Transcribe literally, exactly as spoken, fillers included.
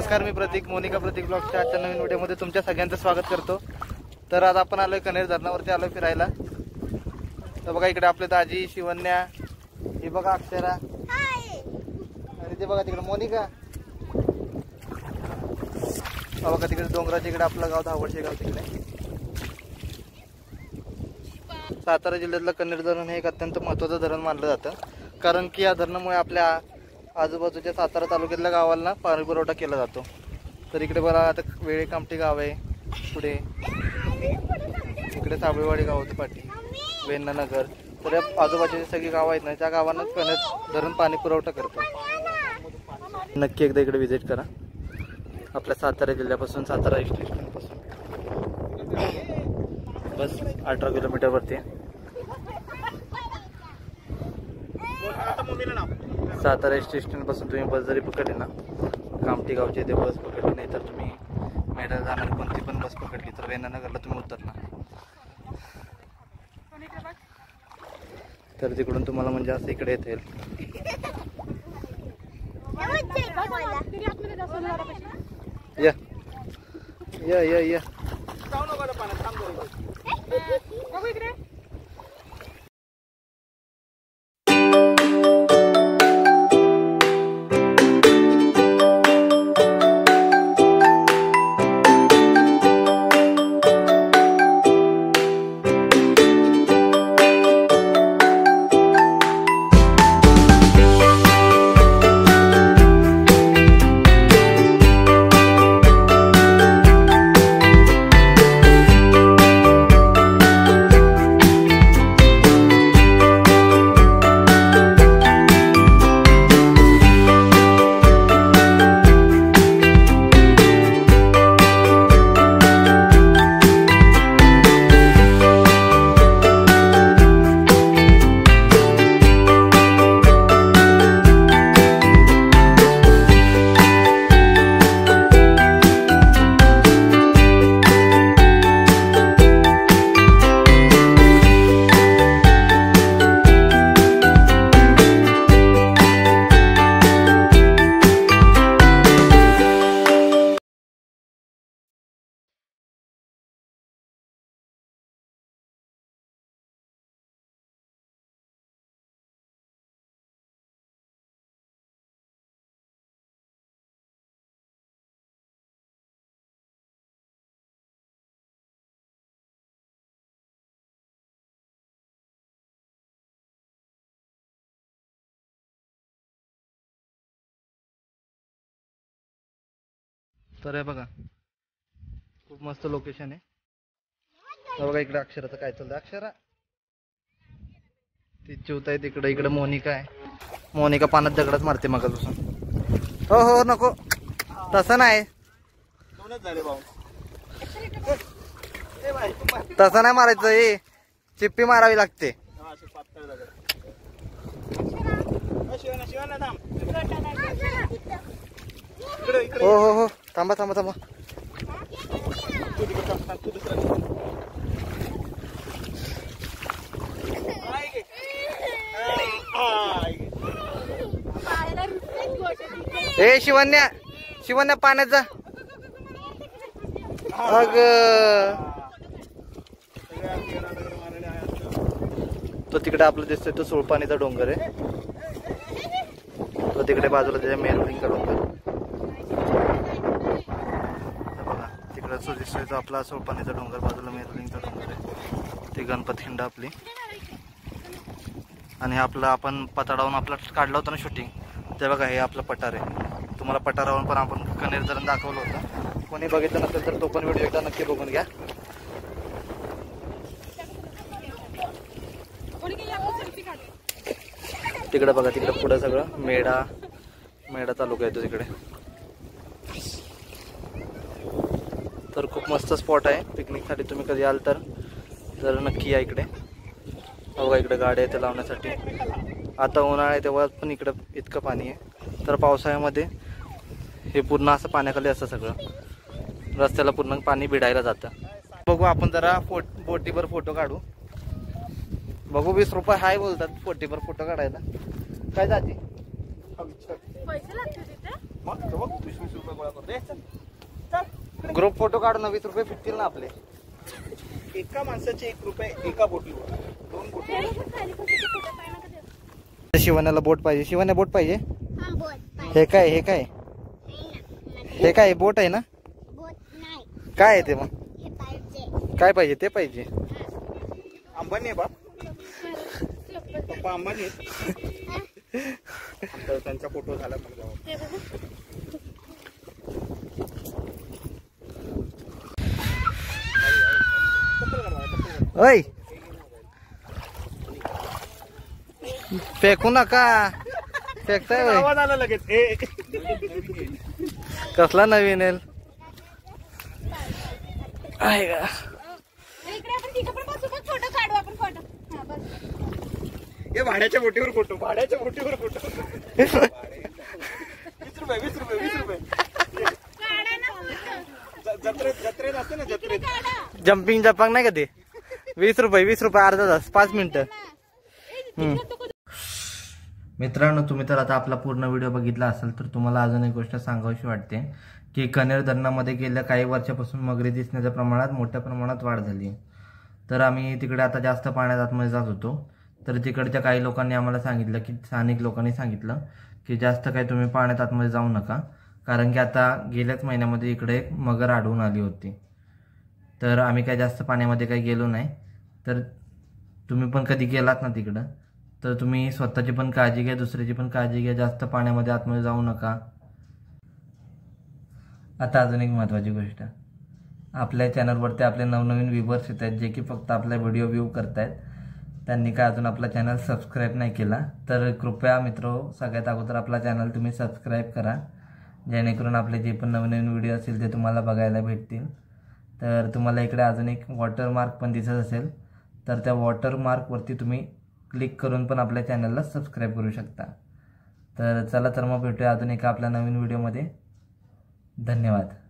नमस्कार, मी प्रतीक, मोनिका प्रतीक ब्लॉगच्या आजच्या नवीन व्हिडिओमध्ये तुमच्या सगळ्यांचं स्वागत करतो। तर आज आपण आलोय कनेर धरणावरती आलोय फिरायला। तर बघा इकडे आपले दाजी, शिवन्या, हे बघा अक्षरा आणि ते बघा तिकडे मोनिका। बघा तिकडे डोंगराच्या इकडे आपलं गाव धावडशे गाव तिकडे। सातारा जिल्ह्यातलं कनेर धरण हे एक अत्यंत महत्त्वाचं धरण मानलं जातं, कारण की या धरणामुळे आपल्या आजूबाजूच्या सातारा तालुक्यातल्या गावांना पाणी पुरवठा केला जातो। तर इकडे बघा आता वेळे कामठी गाव आहे, पुढे इकडे साबळेवाडी गाव होते पाठी, वेण्णा नगर। तर या आजूबाजूची सगळी गावं आहेत ना, त्या गावांनाच कनेर धरण पाणी पुरवठा करतो। नक्की एकदा इकडे व्हिजिट करा, आपल्या सातारा जिल्ह्यापासून, सातारा स्टेशनपासून बस अठरा किलोमीटर वरती आहे। सातारा स्टेशन पासून तुम्ही बस जरी पकडली ना, कामठी गावची ते बस पकडली, नाही तर तुम्ही मेढा जाणार कोणती पण बस पकडली तर वेण्णा नगरला तुम्ही उतरणार। तर तिकडून तुम्हाला म्हणजे असं इकडे येता येईल। या या या या तर हे बघा खूप मस्त लोकेशन आहे। तर बघा इकडे अक्षराचं काय चाललंय, अक्षरा ती चिवता आहे तिकडे, इकडे मोनिका आहे। मोनिका पाण्यात दगडच मारते मगापासून। हो हो नको, तसं नाही, तसं नाही मारायचं, हे चिप्पी मारावी लागते। हो हो हो थांबा थांबा थांबा। ए शिवन्या, शिवन्या पाण्यात जा। अग तो तिकडे आपलं दिसतोय तो सुळपाणीचा डोंगर आहे, तो तिकडे बाजूला त्याच्या मेरुलिंगचा डोंगर। तिकडे जो दिसतोय तो आपला सुळपाणीचा डोंगर, बाजूला मेरुलिंगचा डोंगर आहे, ती गणपत खिंड आपली। आणि आपलं आपण पताडावरून आपला काढलं होतं ना शूटिंग, ते बघा हे आपलं पठार आहे। तुम्हाला पठारावरून पण आपण कनेर धरण दाखवलं होतं, कोणी बघितलं नसेल तर तो पण व्हिडिओ एकदा नक्की बघून घ्या। तिकडे बघा, तिकडे पुढे सगळं मेढा मेढा तालुका येतो तिकडे। तर खूप मस्त स्पॉट आहे पिकनिकसाठी, तुम्ही कधी आल तर जर नक्की या इकडे। बघा इकडे गाड्या आहेत लावण्यासाठी, आता उन्हाळा आहे तेव्हा पण इकडं इतकं पाणी आहे। तर पावसाळ्यामध्ये हे पूर्ण असं पाण्याखाली असतं सगळं, रस्त्याला पूर्ण पाणी भिडायला जातं। बघू आपण जरा फोट बोटीवर फोटो काढू, बघू वीस रुपये हाय बोलतात बोटीवर फोटो काढायला। काय जाते ग्रुप फोटो काढून वीस रुपये फिटतील ना आपले. एका माणसाचे एक रुपये एका बोटीवर. दोन बोटी. शिवण्याला बोट पाहिजे. शिवण्या बोट पाहिजे. हे काय हे काय हे काय बोट आहे ना. काय आहे ते मग. काय पाहिजे ते पाहिजे. अंबानी आहे बाप. पप्पा अंबानी आहेत. त्यांचा फोटो झाला मग जाऊ. ओय फेकू नका. फेकताय आवाज आला लगेच. कसला नवीन आहे का. हे भाड्याच्या बोटीवर फोटो. भाड्याच्या बोटीवर फोटो. वीस रुपये वीस रुपये वीस रुपये. जत्रेत जत्रेत असते ना जत्रेत. जम्पिंग जपांग नाही का ते. वीस रुपये वीस रुपये अर्धा तास पाच मिनिटं. मित्रांनो तुम्ही तर आता आपला पूर्ण व्हिडिओ बघितला असेल तर तुम्हाला अजून एक गोष्ट सांगावीशी वाटते की कन्हेर धरणामध्ये गेल्या काही वर्षापासून मगरी दिसण्याच्या प्रमाणात मोठ्या प्रमाणात वाढ झाली. तर आम्ही तिकडे आता जास्त पाण्यात आतमध्ये जात होतो. तर तिकडच्या काही लोकांनी आम्हाला सांगितलं की स्थानिक लोकांनी सांगितलं की जास्त काही तुम्ही पाण्यात आतमध्ये जाऊ नका, कारण की आता गेल्याच महिन्यामध्ये इकडे एक मगर आढळून आली होती. तर आम्ही काही जास्त पाण्यामध्ये काही गेलो नाही. तर तुम्ही पण कधी गेलात ना तिकडं तर तुम्ही स्वतःची पण काळजी घ्या, दुसऱ्याची पण काळजी घ्या. जास्त पाण्यामध्ये आतमध्ये जाऊ नका. आता अजून एक महत्त्वाची गोष्ट, आपल्या चॅनलवरती आपले नवनवीन व्ह्यूवर्स येत आहेत जे की फक्त आपला व्हिडिओ व्ह्यू करतायत. त्यांनी काय अजून आपला चॅनल सबस्क्राईब नाही केला तर कृपया मित्रो सगळ्यात अगोदर आपला चॅनल तुम्ही सबस्क्राईब करा, जेणेकरून आपले जे पण नवीन व्हिडिओ असतील ते तुम्हाला बघायला भेटतील. तर तुम्हाला इकडे अजून एक वॉटरमार्क पण दिसत असेल तर त्या वॉटरमार्कवरती तुम्ही क्लिक करून पण आपल्या चॅनलला सबस्क्राईब करू शकता. तर चला तर मग भेटूया अजून एका आपल्या नवीन व्हिडिओमध्ये. धन्यवाद.